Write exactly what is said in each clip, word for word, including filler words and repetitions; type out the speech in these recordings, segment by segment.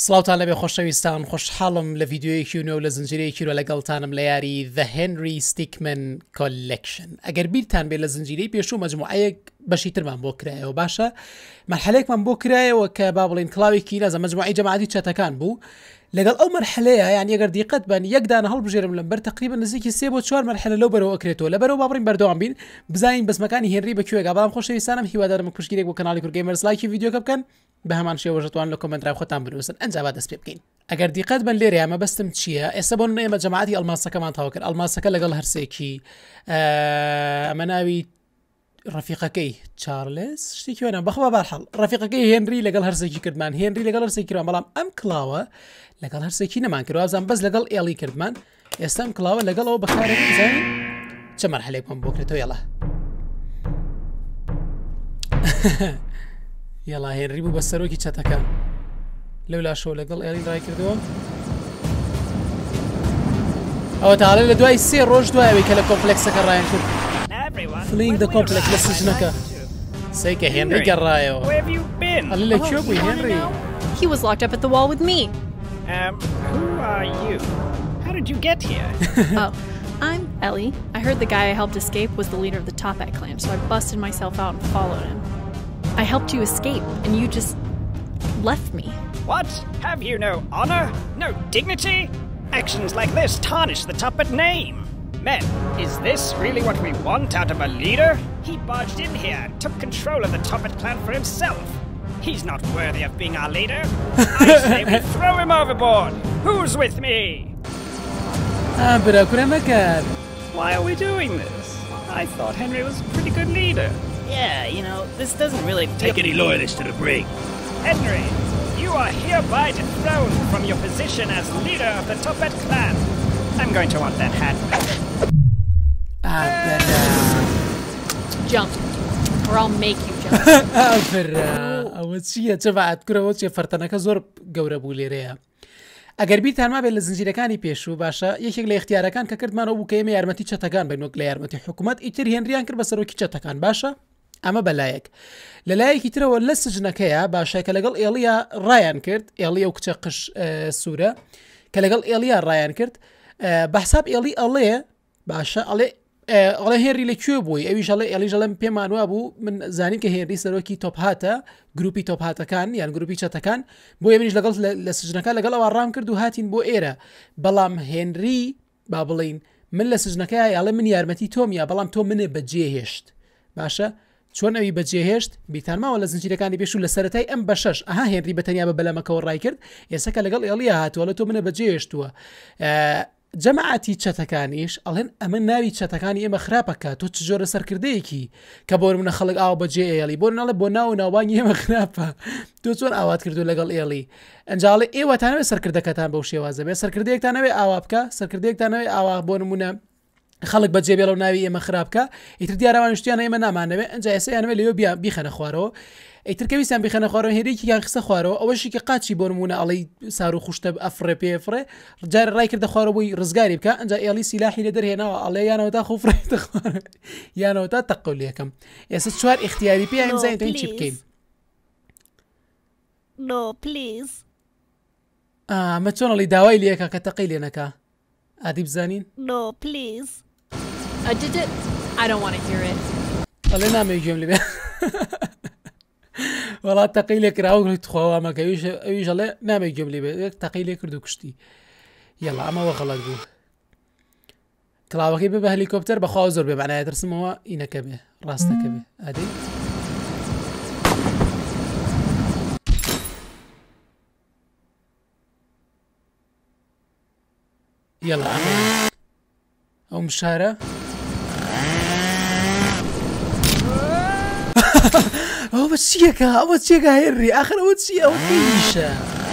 سڵاوتان لەبێ خۆشەویستان، خۆشحاڵم لە ڤیددیۆیەکی نوێ و لە زنجیرەیەکی و لەگەڵتانم لە یاری The Henry Stickmin Collection. ئەگەر بیرتان بێ لە زنجیرەی پێشوو مەجموعەیەک بەشی ترمان بۆ کرایەوە، باشە مەرحەلەیەکمان بۆ کرایەوە کە با بڵێن کڵاوێکی لازم مەجموعەی جەماعەتی چەتەکان بوو. لەگەڵ ئەو مەرحەلەیە یان ئەگەر دیقەت بن یەک دانە هەڵبژێرم لەمبەر تقریبا نزیکی سێ بۆ چوار مەرحەلە لەو بەرەوە ئەکرێتەوە، لەبەرەوە با بڕین بەردەوام بین بزانین بەسمەکانی هێنری بەکوێگا. بەڵام خۆشەویستانم هیوادارم پشتگیرێک بۆ کەناڵی کورد گەیمەرز لایکی ڤیدیۆکە بکەن، بە هەمان شێوەژەتوان لە کۆمنتراو خۆتان بنووسن ئەنجا با دەست پێ بکەین. ئەگەر دیقەت بن لێرە ئەمە بەستم چییە؟ ئێستا بۆ ئێمە جەماعەتی ئەڵماسەکەمان تاوا کرد. ئەڵماسەکە لەگەڵ هەرسێکی ئەمە ناوی ڕەفیقەکەی چارلز شتێکی وێنە بەخوا بەرحەڵ ڕەفیقەکەی هێنری لەگەڵ هەرسێکی کردمان، هێنری لەگەڵ هەرسێکی کردمان، بەڵام ئەم کڵاوە لەگەڵ هەرسێکی نەمان کرد، وازان بەس لەگەڵ ئێڵی کردمان. ئێستا ئەم کڵاوە لەگەڵەوە بەکارێک بزانین چه مەرحەلێکمان بۆ کرێتەوە. یەڵا یەڵا هێنری بوو بە سەرۆکی چەتەکان لەولا شەو لەگەڵ ئێڵی ڕای کردەوە. ئەوە تاڵێ لە دوای سێ ڕۆژ دوایەوەی کە لە کۆمپلێکسەکە ڕایان کرد فلینگ دە کۆمپلێکس لە سجنەکە سەیکە هێنری گەڕایەوە. ئەڵێ لەکوێ بووی هێنری؟ He was locked up at the wall with me. Um, who are you? How did you get here? Oh, I'm Ellie. I heard the guy I helped escape was the leader of the Toppat clan, so I busted myself out and followed him. I helped you escape, and you just left me. What? Have you no honor? No dignity? Actions like this tarnish the Toppat name. Men, is this really what we want out of a leader? He barged in here and took control of the Toppat clan for himself. He's not worthy of being our leader. I say we throw him overboard. Who's with me? Why are we doing this? I thought Henry was a pretty good leader. Yeah, you know, this doesn't really take any loyalists to the brig. Henry, you are hereby dethroned from your position as leader of the Toppat clan. I'm going to want that hat back. Jump, or I'll make you jump. ئەوە چییە؟ جەماعەت کوڕەوە چێ فەرتەنەکە زۆر گەورە بوو لێرەیە. ئەگەر بیرتان مابێت لە زنجیرەکانی پێشوو باشە یەکێک لە اختیارەکان کە کردمانەوە بوو کە ئێمە یارمەتی چەتەکان بین وەک لە یارمەتی حکوومەت، ئیتر هێنریان کرد بە سەرۆکی چەتەکان. باشە ئەمە بەلایەک. لەلایەکی ترەوە لە سجنەکەیە باشە کە لەگەڵ ئێڵیا ڕایان کرد، ئێڵی ئەو کچە قش سوورە کە لەگەڵ ئێڵیا ڕایان کرد. بەحساب ئێڵی ئەڵێ باشە ئەڵێ ئەڵێ هێنری لەکوێ بووی؟ ئەویش ئەڵێ ئێڵیش ئەڵێم پێمان وا بوو من زانیم کە هێنری سەرۆکی تۆپهاتە، گروپی تۆپهاتەکان یان گروپی چەتەکان، بۆ ئێمەش لەگەڵ لە سجنەکە لەگەڵ ئەوە ڕام کرد و هاتین بۆ ئێرە. بەڵام هێنری با بڵین من لە سجنەکە ئەڵێ من یارمەتی تۆمیە، بەڵام تۆ منێ بەجێهێشت. باشە چۆن ئەوی بەجێهێشت؟ بیتانماوە لە زنجیرەکانی پێشوو لە سەرەتای ئەم بەشەش ئەها هێنری بەتەنیا بە بەلەمەکەەوە ڕای کرد، ئێستا کە لەگەڵ ئێڵیا هاتووە لە تۆ منە بەجێهێشتووە. جەماعەتی چەتەکانیش ئەڵێن ئەمە ناوی چەتەکانی ئێمە خراپەکە، تۆ چ جۆرە سەرکردەیەکی کە بۆ منە خەڵک ئاوا بەجێ ئێڵی بۆ ناڵێ بۆ ناو ناوانی ئێمە خراپە، تۆ چۆن ئاوات کردو لەگەڵ ئێڵی؟ ئەنجاڵێ ئێوەتانەوێت سەرکردەکەتان بەو شێوازە بێ، سەرکردەیەکتانەوێ ئاوا بکە، سەرکردەیەکتانەوێ ئاوا بۆ نمونە خەڵک بەجێ بێڵەو ناوی ئێمە خراپکە، ئیتر دیاراوان شتیانە ئێمە نامانەوێت، ئەنجا ئێسەیانەوێت لەوێ بیخەنە خوارەوە، ئیتر کەویستیان بیخەنە خوارەوە هێرێکی یان خستە خوارەوە، ئەوەشی کە قاچی بۆ نمونە ئەڵەی سار و خوشتە ئەفڕێ پێفڕێ جارە ڕای کردە خوارەوە بووی ڕزگاری بکە، ئەنجا ئێڵی سیلاحی لە دەرهێناوە ئەڵێ یانەوە تا خوفڕێتە خوارە یانەوە تا تەقەول یەکەم. ئێستا چوار اختیاری پێ ئەمزانین تۆین چی بکەین. No, please. ئەمە چۆن ئەڵی داوای لێکە کە تەقەی لێ نەکا ئادی بزانین؟ No, please. I did it. I don't want to hear it. ئەڵێ نامەوێت گوێم لێ وڵات تەقەی لێ کراوە تخواوامەکە ئەویش ئەڵێ نامەوێت گوێم لێ بێت تەقەی لێ کرد و کوشتی. یەڵا ئەمەوە غەڵەت بوو. کڵاوەکەی بێ بە هەلیکۆپتەر بەخوا زۆر بێ معنایە ترسمەوە ئینەکە بێ ڕاستەکە بێ ئادی. يلا او مشارة او بتشيكا او بتشيكا هيري اخر او تشي او كيشة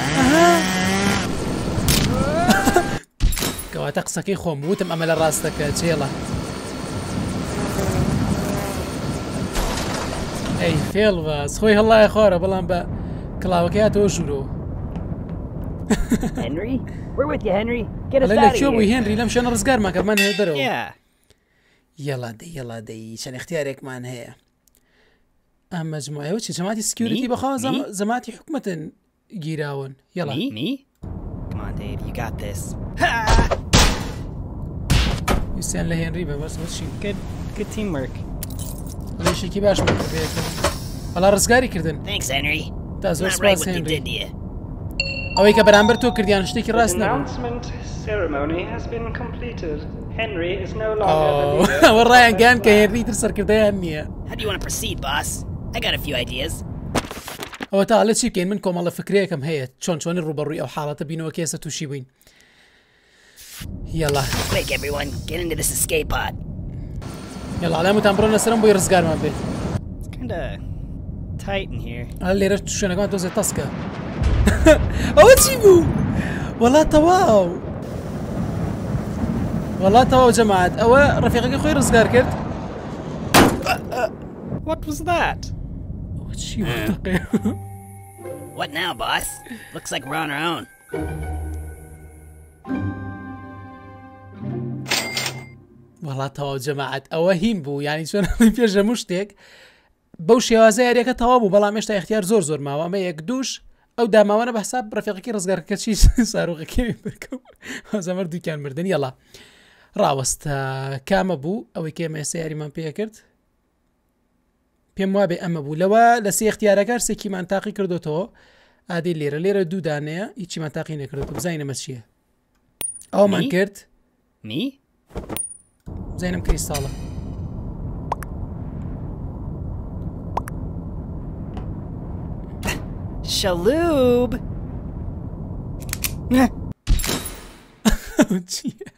كوا تقصكي خو موتم امل راستك يلا اي فيل باس خوي الله يا خورا بلان با كلاوكيات وشورو Henry, we're with you, Henry. Get us out of here. هنري لم شان رزقار ما كمان هيدرو. Yeah. يلا دي يلا دي شان اختيارك مان هي. أما مجموعة وش جماعة السكيورتي بخوا زم زماعتي حكمة گیراون یاڵا Me? Me? Come on, Dave, you got this. ویسیان لە هێنری بە بەس چی Good, good teamwork. لەشێکی باش بەڵا ڕزگاری کردن Thanks, Henry. تا زۆر Not right سپاس what they هێنری did to you. ئەوەی کە بەرامبەر تۆ کردیان شتێکی ڕاست نەبوو Announcement ceremony has been completed. Henry is no longer the leader. ئەوە ڕایان گیان کە هێنری تر سەرکردەیان نییە How do you want to proceed, boss? I got a few ideas. ئەوە تا لە چی بکەین من کۆمەڵە فکرەیەکم هەیە چۆن چۆنی ڕوبەڕووی ئەو حاڵەتە بینەوە کێسە تووشی بووین یاڵا Quick, everyone, get into this escape pod. یاڵا ئەلامتان بڕۆنە سەرم بۆی ڕزگارمان بێت It's kinda tight in here. ئەل لێرە شوێنەکەمان تۆزێت تەسکە ئەوە چی بوو؟ وەڵا تەواو وەڵا تەواو جەماعەت ئەوە ڕەفیقەکەی خۆی ڕزگار کرد What was that? ئەوە چی بوو؟ What now, boss? Looks like we're on our own. وەڵا تەواو جەماعەت ئەوە هیم بوو ینی چۆن پێش هەموو شتێک بەو شێوازە یاریەکە تەواو بوو بەڵام هێشتا اختیار زۆر زۆر ماوە ئەمە یەک دووش ئەو داماوانە بە حساب ڕەفیقەکەی ڕزگارکە چی ساروغەکەی بکەم زەمەر دووکیان مردن یەڵا ڕاوەستە کامە بوو ئەوەی کێمە ئێستا یاریمان پێ کرد پێم وابێ ئەمە بوو لەوە لە سێ اختیارەکار سێکیمان تاقی کردوتەوە ئادەی لێرە لێرە دوو دانەیە هیچیمان تاقی نەکردو بزانین ئەمە چییە ئەومان کرد Me? بزانم کریستاڵە Shaloob! چییە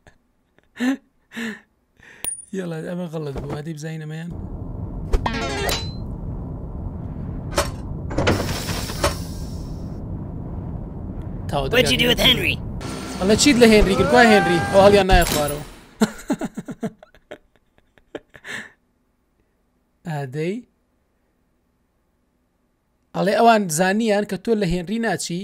یاڵا ئەمە غەڵەت بوو ئادەی بزانین ئەمەیان What'd you do with Henry? ئەڵە چیت لە هێنری کرد کوای هێنری ئەو هەڵیان نایە خوارەوە ئادەی ئەڵێ ئەوان زانیان کە تۆ لە هێنری ناچی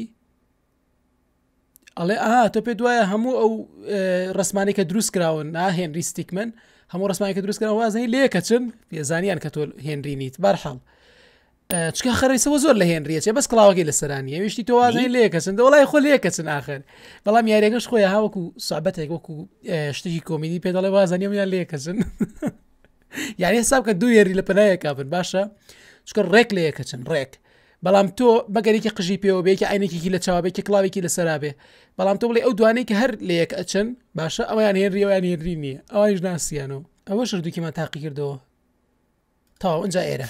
ئەڵێ ئاها تۆ پێ دوایە هەموو ئەو ڕسمانی کە دروست کراون نا هێنری ستیکمن هەموو ڕسمانی کە دروست کراوە وازنی لێکەچن پێزانیان کە تۆ هێنری نیت بەرحەڵ چکە خەڕیسەوە زۆر لە هێنریە چێ بەس کڵاوەکەی لە سەرانیە ویشتی تۆ وازنی لێکەچن دەوڵای خۆ لێکەچن آخر بەڵام یاریەکەش خۆی هاوەکو سوعبەتێک وەکو شتێکی کۆمیدی پێ دەڵێ وازانیە یان لێکەچن یعنی حساب کە دوو یێری لە پەنایە کابن باشە چکە ڕێک لە یەکەچن ڕێک بەڵام تۆ بەگەریکی قژی پێوە بێکی عینێکی لە چاوابێکی کڵاوێکی لە سەرابێ بەڵام تۆ بڵێ ئەو دوانەی کە هەر لە یەک ئەچن باشە ئەویان هێنری ئەویان هێنری نییە ئەوانیش ناسییانەوە ئەوە شردووکیمان تاقی کردەوە تاو ئەنجا ئێرە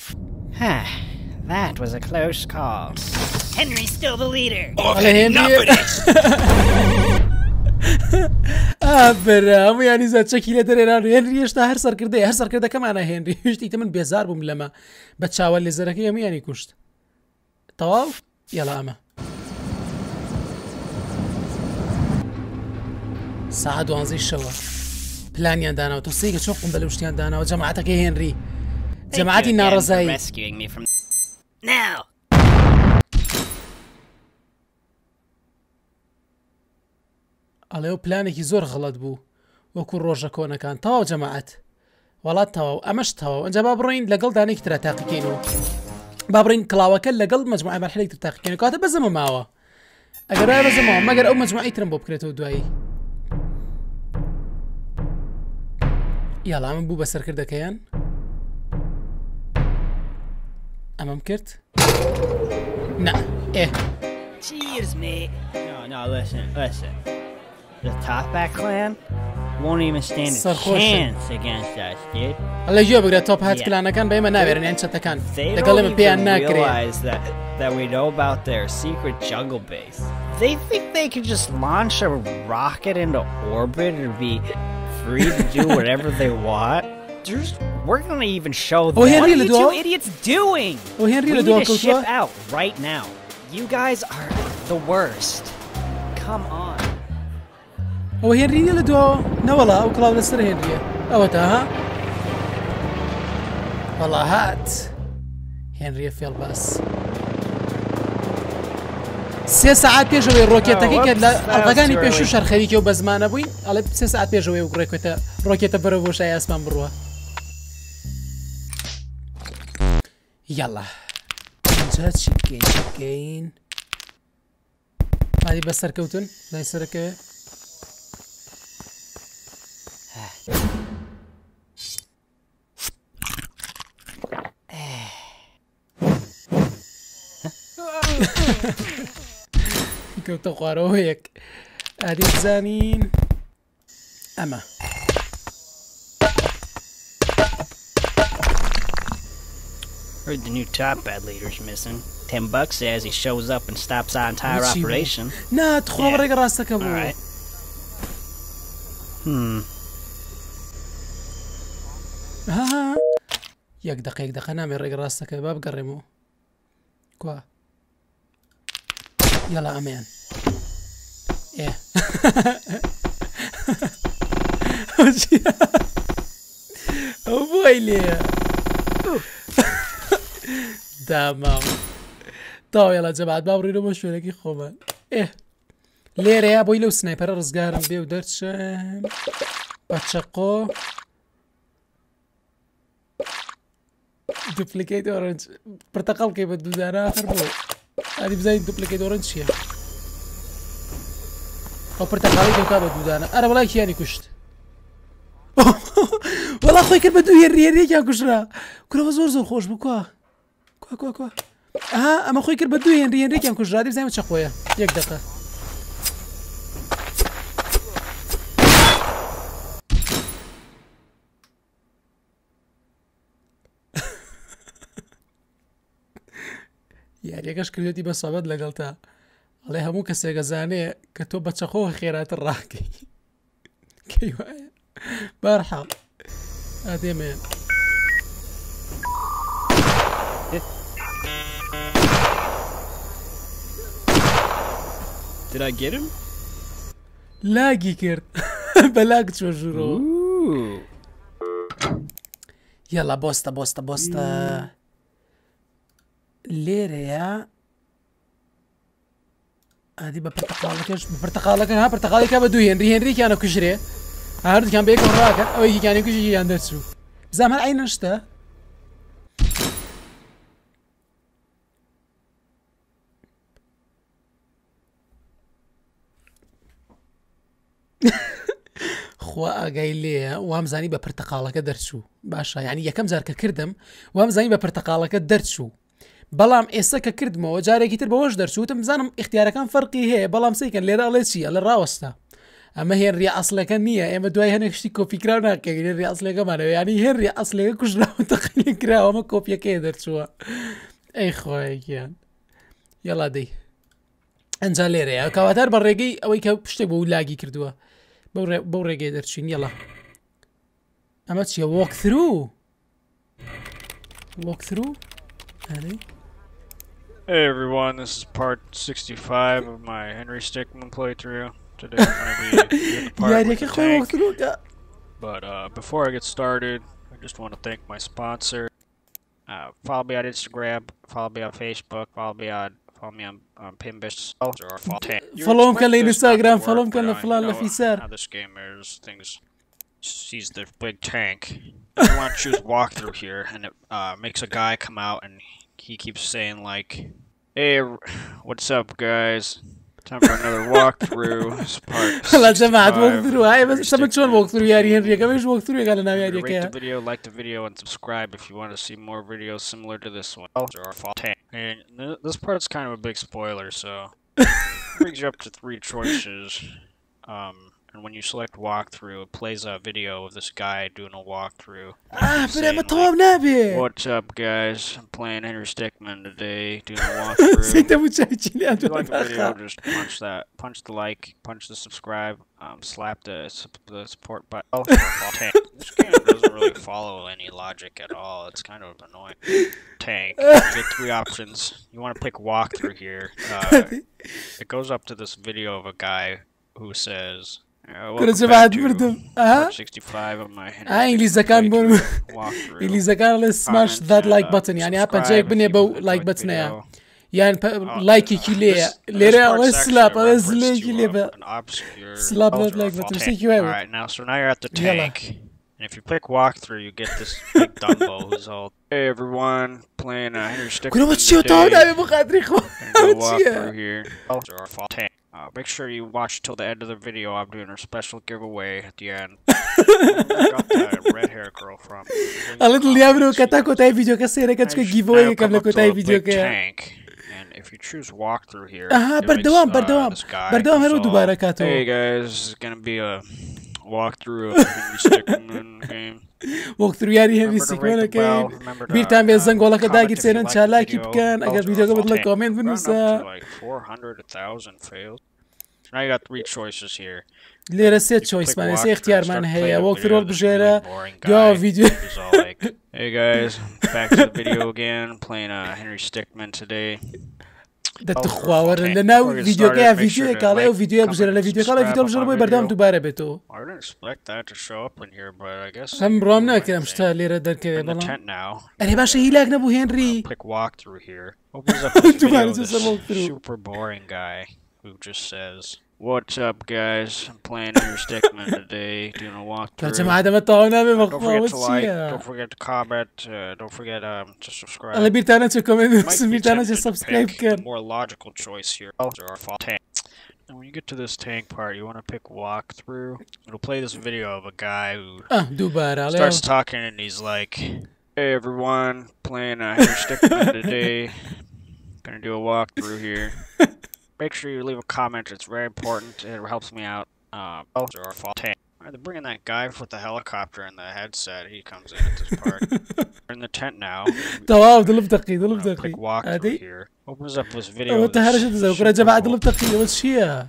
That was a close call. Henry's still the leader. ئابرا هەموویانی زە چەکی لە دەرێران هێنری هێشتا هەر سەرکردەیە هەر سەرکردەکەمانە هێنری هێشتی تە من بێزار بووم لەمە بە چاوە لێزەرەکەی هەموویانی کوشت تەواو یەڵا ئەمە ساعە دوانزەی شەوە پلانیان داناوە تۆ سێگە چۆن قم بە لەو شتیان داناوە جەماعەتەکەی هێنری جەماعەتی ناڕەزایی Now. ئەڵێ ئەو پلانێکی زۆر غەڵەت بوو وەکو ڕۆژە کۆنەکان تەواو جەماعەت وڵات تەواو ئەمەش تەواو ئەنجا با بڕۆین لەگەڵ دانێکی ترا تاقیکەینەوە با بڕین کڵاوەکە لەگەڵ مەجموعە مەرحلەی تر تاقیکەین کاتە بەزەمە ماوە ئەگەر وایە بەزەمەوە مەگەر ئەو مەجموعەی ترم بۆ بکرێتەوە دوایی یاڵا من بوو بە سەرکردەکەیان ئەمەم کرد نا ئێ Cheers, mate. No, no, listen, listen. The Topback clan won't even stand a chance against us, dude. ئەڵێ گوێ بگرێت تۆپ هات کلانەکان بە ئێمە ناوێرن یان چەتەکان لەگەڵ ئێمە پێیان ناکرێت that that we know about their secret jungle base. They think they could just launch a rocket into orbit and be free to do whatever they want. Just, we're gonna even show them. Oh, Henry, what are you two idiots doing? Oh, Henry, we need to ship out right now. You guys are the worst. Come on. Oh, Henry, لە دووە نەوەڵا ئەو کڵاو لەسەر هێنریە ئەوە تا ها وەڵا هات هێنریە فێڵباس سێ سەعات پێشەوەی ڕۆکێتەکەی کرد لە ئەڵقەکانی پێش و شەرخەریکە و بە زمانە بووین ئەڵێ سێ سەعات پێشەوەی و ڕێکوێتە ڕۆکێتە بەرەو بۆ شای ئاسمان بڕوە یاڵا اینجا چی بکەین بکەین هذه بس سركوتن زي سركة كوتو قارو هيك هذه زانين أما Heard the new top bad leader's missing. Ten bucks says he shows up and stops our entire operation. نا تخو بريق راسك أبو. Alright. Hmm. ها يك دقيق دقيقة نام بريق راسك باب قرمو. كوا. يلا أمان. إيه. أبو إلي. تمام طاو يلا جماعة باورينو مشو لكي خومان إيه ليرة يا بوي لو سنايبر رزقارم بيو درتشم باتشاقو دوبليكيت اورنج برتقال كيف بدو زانا آخر بو هادي بزاين دوبليكيت اورنج هي أو برتقالي كيف بدو زانا أنا والله كياني كشت والله خوي كان بدو يري يري كان كشرا كنا زور زور خوش بكوا كوا كوا كوا ها اما خوي كر بدو ينري ينري كان كشرا دي زي ما تشخويا يك دقيقة يعني كاش كريوتي بس عبد لقلتها عليها مو كسيغا زاني كتوبة تشخوها خيرات الراكي كيوا مرحبا هادي مين Did I get him? لاقي كرت بلاقت شو جرو يلا بوستا بوستا بوستا ليريا هادي ببرتقالك ايش ببرتقالك ها برتقالك بدو هنري هنري كانوا كشري هارد كان بيكون راكن او يجي كان يكشي عندتسو زعما العين نشتا خوا قايل لي وام زاني ببرتقالك درتشو باشا يعني يا كم زار كردم وام زاني ببرتقالك درتشو بلام ئێستا کە کردمەوە جارێکی تر بەوەش دەرچوتم بزانم اختیارەکان فەرقی هەیە بەڵام سەیکەن لێرە ئەڵێ چیە لە ڕاوەستا ئەمە هێنری ئەسڵەکە نییە ئێمە دوای هەنێک شتی کۆپیکرا ناکەین هێنری ئەسڵەکەمانەوە ینی هێنری ئەسڵەکە کوژراوە تەقینی کراوە ئەمە کۆپیەکەی دەرچووە ئەی خۆیەکیان یەڵا دەی ئەنجا لێرەیە کاواتار بە ڕێگەی ئەوەی کە پشتێک بە و لاگی کردووە بەو ڕێگەی دەرچین یەڵا ئەمە چیە وۆک ثرو وۆک ثرو هەنێ Hey everyone, this is part sixty-five of my Henry Stickmin playthrough. Today I'm going to be doing the part with the tank. But uh, before I get started, I just want to thank my sponsor. Uh, follow me on Instagram, follow me on Facebook, follow me on follow me on, on Pinbish or Fall Tank. Follow me on Instagram, follow me on Flan Lafisar. How this game is, things sees the big tank. You want to choose walkthrough here, and it uh, makes a guy come out and he keeps saying like, "Hey, what's up, guys? Time for another walkthrough." This part لا جماعة walkthrough هاي بس سمعت شلون walkthrough يا هنري كم إيش walkthrough قال لنا يا هنري Rate the video, like the video, and subscribe if you want to see more videos similar to this one. Or Fall Tank. And this part's kind of a big spoiler, so it brings you up to three choices. Um. And when you select walkthrough, it plays a video of this guy doing a walkthrough. Ah, saying, like, what's up, guys? I'm playing Henry Stickmin today, doing a walkthrough. If you like the video, just punch that, punch the like, punch the subscribe, um, slap the, the support button. Oh, this game doesn't really follow any logic at all. It's kind of annoying. Tank. You get three options. You want to pick walkthrough here. Uh, it goes up to this video of a guy who says, كل بعد مردم ها sixty-five of my Henry ها انجليزي كان بون انجليزي كان ل smash that like button يعني ابا جايك بني بو like button يا يعني لايك كيلي ليرا وسلاب از ليك لي سلاب that like button see you all right now so now you're at the tank and if you pick walkthrough you get this big Dumbo who's all hey everyone playing uh, Henry Stickmin كل ما تشوف تعال انا بخاطري اخوان walkthrough here or Fall Tank Uh, make sure you watch till the end of the video. I'm doing a special giveaway at the end. I got that red hair girl from. الله اللي أمره كتاكو تاي فيديو كسيرة كتشكو giveaway كم لكو تاي فيديو كيا. And if you choose walk through here. آه بردوام بردوام بردوام هلو دوباره كاتو. Hey guys, this is gonna be a walkthrough of Henry Stickmin game. walk through ياري هنري ستيكمان كاين. بيرتان بيزنق والله كداقي تسيرن شالا كيف كان أجر فيديو قبل لك كومنت بنوسا. Like four hundred, a thousand fails. Now you got three choices here. ليرة سيت choice man. سي اختيار man هي walk through البجيرة. جو فيديو. Hey guys, back to the video again. Playing uh, Henry Stickmin today. ده تخوار لنا فيديو كيا فيديو كاله أو فيديو بجرا لا فيديو كاله فيديو بجرا بوي بردام دوباره بتو. I didn't expect that to show up in here, but I guess. هم برامنا كلام شتا ليرة در كذا بلا. أنا باش هيلاك نبو هنري. Click walk through here. Opens up this video. This super boring guy who just says, "What's up, guys? I'm playing Henry Stickmin today, doing a walkthrough. Don't forget to like, don't forget to comment, uh, don't forget um to subscribe." الله بيرتانا تكمل بس بيرتانا تسبسكرايب كان. The more logical choice here. Or fall tank. And when you get to this tank part, you want to pick walkthrough. It'll play this video of a guy who ah, دوباره starts talking and he's like, "Hey everyone, playing uh, Henry Stickmin today. Gonna do a walkthrough here." Make sure you leave a comment. It's very important. It helps me out. Uh, or fall tank. Alright, they're bringing that guy with the helicopter and the headset. He comes in at this part. We're in the tent now. تمام ضلب دقيق ضلب دقيق. Click walk through here. Opens up this video. أنت هرجت تزوج رجع بعد ضلب دقيق وش شيء؟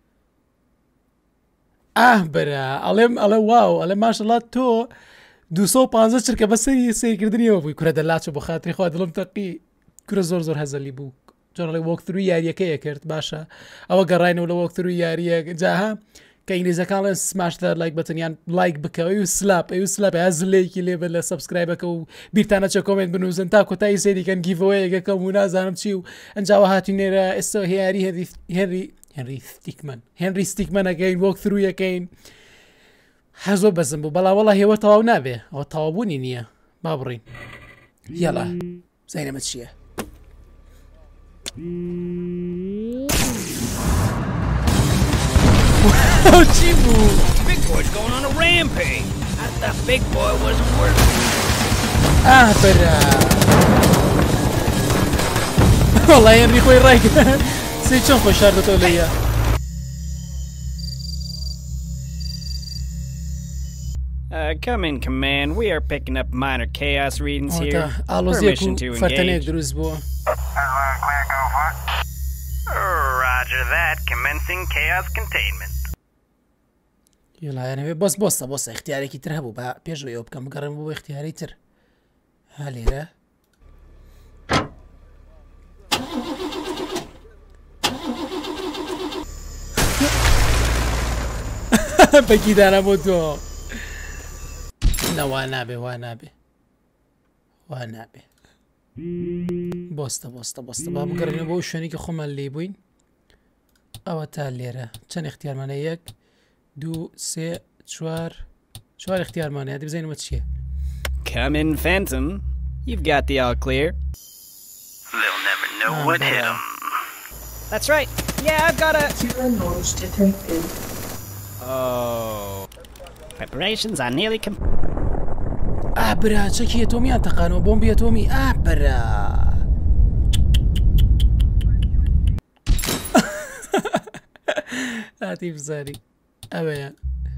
آه برا. ألم ألم واو ألم ما شاء الله تو دوسو بانزة شركة بس هي سي كردني أبوي كره دلاتش بخاطري خو ضلب دقيق كره زور زور هذا اللي بو. جرالي walk through ياريا كي كرت باشا أو قرينا ولا walk through ياريا جاها كأني إذا كان smash that like button يعني like بك أو slap أو slap هزلي كلي بلا subscribe أو بيرتانا شو comment بنوزن تاكو تاي سيدي كان giveaway كم منازع نمشيو أنجاوا هاتي نرا استو هياري هذي هنري هنري ستيكمان هنري ستيكمان again walk through again حزو بزنبو بلا والله هي وطاو نابه وطاوبوني نية ما برين يلا زينا متشيه Oh, Chibu! Big boy's going on a rampage. I thought Big Boy wasn't worth it. Ah, but uh... والله يا أمي خوي رايك سيشوف خوي شاركته ليا. Uh, come in, command. We are picking up minor chaos readings here. Permission to engage. Roger that. Commencing chaos containment. يلا أنا بس بص بص اختياري كي ترهبوا بقى بيجوا يوب كم قرروا اختياري تر هاليرة بكيد أنا موتو لا وانابي وانابي وانابي بوستا بوستا بوستا بابا قررنا بو شوني كي خم اللي بوين أو تاليرة كان اختيار منيك دو سي شوار شوار اختيار ماني هذه بزين وتشيه. Come in, Phantom. You've got the all clear. They'll never know oh, what hit them. That's right. Yeah, I've got a. Zero noise detected. Oh. Preparations are nearly complete. أبرا شكيه تومي أنتقانو بومبي تومي أبرا. لطيف زاري. أبيا.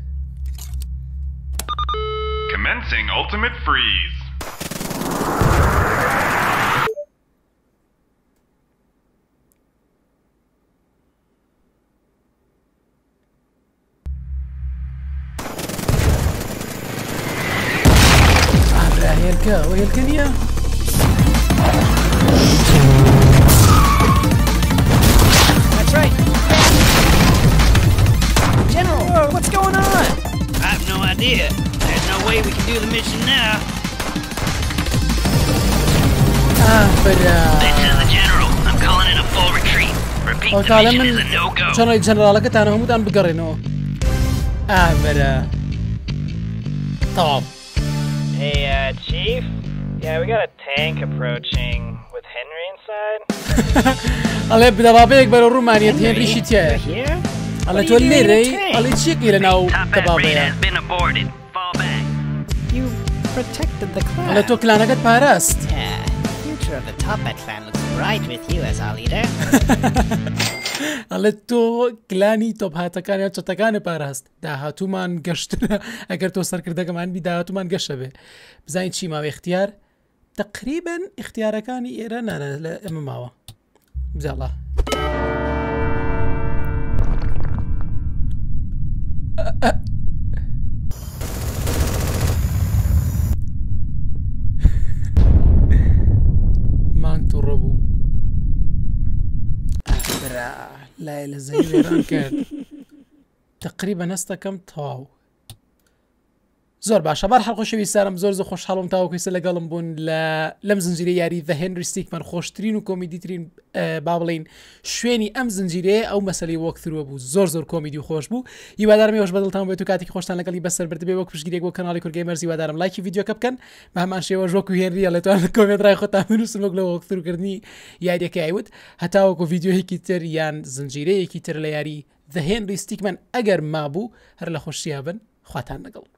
Commencing ultimate freeze. أبرا هيلكا وهيلكنيا. That's right. General, whoa, what's going on? I have no idea. There's no way we can do the mission now. Ah, but uh... This is the General. I'm calling in a full retreat. Repeat, the mission is a no-go. شنو الجنرال لك أنا هم دان بقرنه. Ah, but uh... طبعا. Hey, uh, Chief? Yeah, we got a tank approaching with Henry inside? ئەڵێ بدەڵابەیەک بەرە ڕوومانیەت هێنریشی تایە ئەڵێ تۆ لێرەی ئەڵێ چیەکی لە ناو دەبابەیە Protected the clan. ئەڵێ تۆ کلانەکەت پاراست Yeah, the future of the Toppat clan looks bright with you as our leader. ئەڵێ تۆ کلانی تۆپهاتەکانیان چەتەکانی پاراست داهاتوومان گەشتە ئەگەر تۆ سەرکردەکەمان بی داهاتوومان گەشە بێ بزانین چی ماوە اختیار تقریبن اختیارەکانی ئێرە نانە لە ئەمە ماوە بزاڵە مانگ تو ڕۆبوو لای لە زەی لێران کرد تقریبا هەستەکەم تاو زۆر باشە بار هەڵخۆشەویستانم زۆر زۆر خۆشحاڵم تاوەکویسە لەگەڵم بوون لە لەم زنجیرە یاری The Henry Stickmin خۆشترین و کۆمیدیترین با بڵین شوێنی ئەم زنجیرەیە ئەو مەسەلەی وەکتروە بوو زۆر زۆر کۆمیدی و خۆش بوو هیوادارم ئێوەش بەدڵتان بێت و کاتێکی خۆشتان لەگەڵی بەسەر بردبێ وەک پشتگیرێک بۆ کەناڵی کورگەیمەرز هیوادارم لایکی ڤیدیۆکە بکەن بە هەمان شێوە ژۆک و هێنری ئەڵێتوان لە کۆمنتڕای خۆتان بنووسن وەک لە وەکتورکردنی یاریەکە ئایوت هەتاوەکو ڤیدیۆیەکی تر یان زنجیرەیەکی تر لە یاری The Henry Stickmin ئەگەر مابوو هەر لە خۆشییا بن خواتان لەگەڵ